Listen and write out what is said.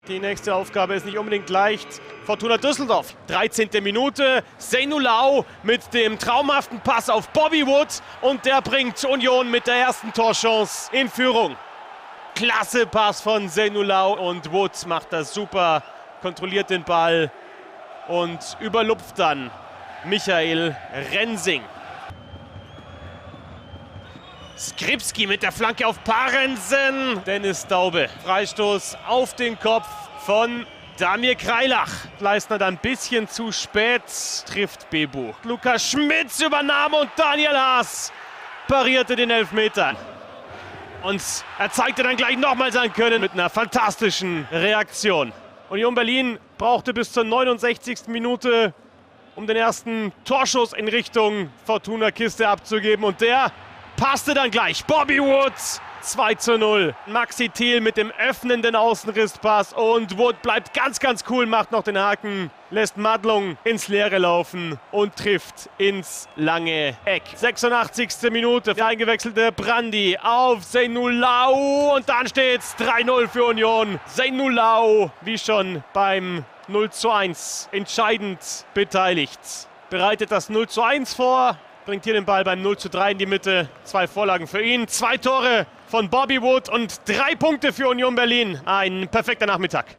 Die nächste Aufgabe ist nicht unbedingt leicht. Fortuna Düsseldorf, 13. Minute. Zeynou Lau mit dem traumhaften Pass auf Bobby Wood. Und der bringt Union mit der ersten Torchance in Führung. Klasse Pass von Zeynou Lau und Wood macht das super. Kontrolliert den Ball und überlupft dann Michael Rensing. Skripski mit der Flanke auf Parensen. Dennis Daube. Freistoß auf den Kopf von Damir Kreilach. Leistner dann ein bisschen zu spät. Trifft Bebu. Lukas Schmitz übernahm und Daniel Haas parierte den Elfmeter. Und er zeigte dann gleich nochmal sein Können mit einer fantastischen Reaktion. Union Berlin brauchte bis zur 69. Minute, um den ersten Torschuss in Richtung Fortuna-Kiste abzugeben. Und der passte dann gleich. Bobby Wood, 2:0. Maxi Thiel mit dem öffnenden Außenrisspass. Und Wood bleibt ganz, ganz cool, macht noch den Haken, lässt Madlung ins Leere laufen und trifft ins lange Eck. 86. Minute, der eingewechselte Brandy auf Zeynou Lau. Und dann steht's 3:0 für Union. Zeynou Lau, wie schon beim 0:1, entscheidend beteiligt. Bereitet das 0:1 vor. Bringt hier den Ball beim 0:3 in die Mitte. 2 Vorlagen für ihn, 2 Tore von Bobby Wood und 3 Punkte für Union Berlin. Ein perfekter Nachmittag.